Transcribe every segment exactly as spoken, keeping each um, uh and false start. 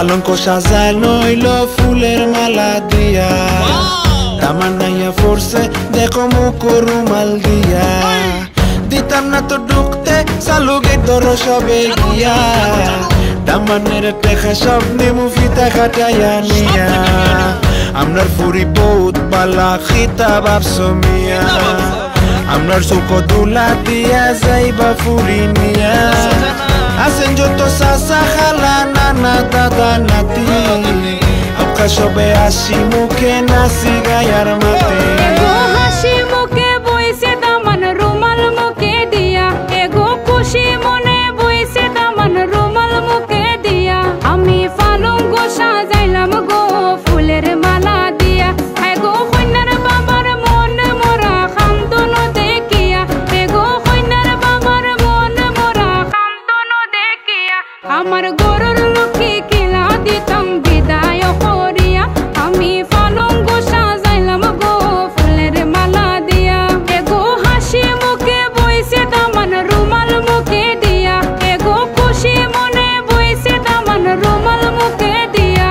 পালঙ্ক সাজানো হইলো ফুলের মালা দিয়া তামান্নাইয়া ফোরছে দেখো মুখ রুমাল দিয়া দিতাম না তো ঢুকতে চালু গেট ধরো সবে গিয়া তামান্নের টেকা সব নেমু ফিতা খাটাইয়া নিয়া আমরার ফুরি বহুত পালা খিতা ভাবছো মিয়া আমরার চোখ দুলা দিয়া যাইবা ফুরি নিয়া আছেন যত চাচা খালা নানা দাদা নাতি আপকা সবে হাসি মুখে নাচি গায়ার মাতে হাসি মুখে বইছে দামান রুমাল মুখে দিয়া এগো খুশি মনে বইছে দামান রুমাল মুখে দিয়া আমি পালঙ্ক সাজাইলাম গো ফুলের মালা দিয়া এগো কন্যার বাবার মন মোরা খান্দন দেখিয়া এগো কন্যার বাবার মন মোরা খান্দন দেখিয়া আমার গরুর লক্ষ্মী কিলা দিতাম বিদায় করিয়া আমি পালঙ্ক সাজাইলাম গো ফুলের মালা দিয়া এগো হাসি মুখে বইছে দামান রুমাল মুখে দিয়া এগো খুশি মনে বইছে দামান রুমাল মুখে দিয়া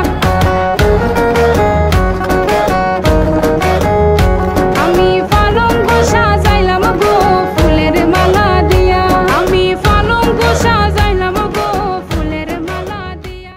আমি পালঙ্ক সাজাইলাম গো ফুলের মালা দিয়া আমি পালঙ্ক সাজাইলাম গো ফুলের মালা দিয়া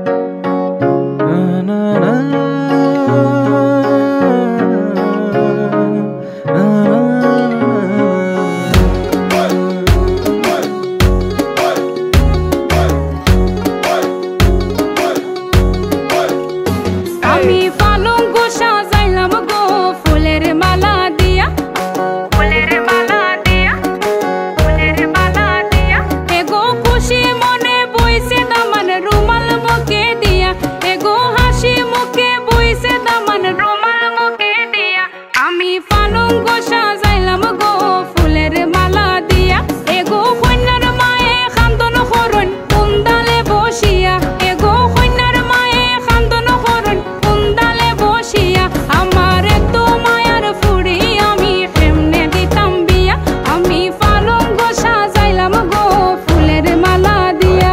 আমি পালঙ্ক সাজাইলাম গো ফুলের মালা দিয়া ফুলের মালা দিয়া ফুলের মালা দিয়া এগো খুশি মনে বইছে দামান রুমাল মুখে দিয়া এগো হাসি মুখে বইছে দামান রুমাল মুখে দিয়া আমি পালঙ্ক সাজাইলাম গো ফুলের মালা দিয়া এগো কন্যার মায়ে খান্দন করন কুন্দালে বসিয়া এগো কন্যার মায়ে খান্দন করন কুন্দালে বসিয়া আমার এত মায়ার ফুড়ি আমি কেমনে দিতাম বিয়া আমি পালঙ্ক সাজাইলাম গো ফুলের মালা দিয়া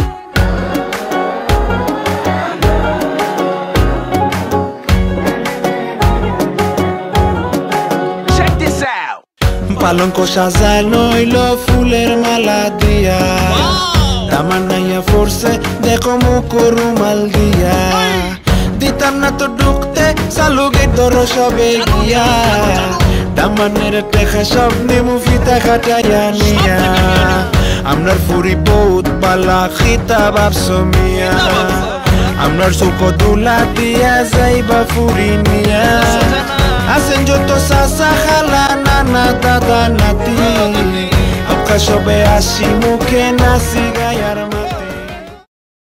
Check this out. পালঙ্ক সাজানো হইলো ফুলের মালা দিয়া তামান্নাইয়া ফোরছে দেখো মুখ রুমাল দিয়া দিতাম না তো ঢুকতে চালু গেট ধরো সবে গিয়া তামান্নের টেকা সব নেমু ফিতা খাটাইয়া নিয়া আমরার ফুরি বহুত পালা খিতা ভাবছো মিয়া আমরার চোখ দুলা দিয়া যাইবা ফুরি নিয়া আছেন যত চাচা খালা নানা দাদা নাতি আপকা সবে হাসি মুখে নাচি গায়ার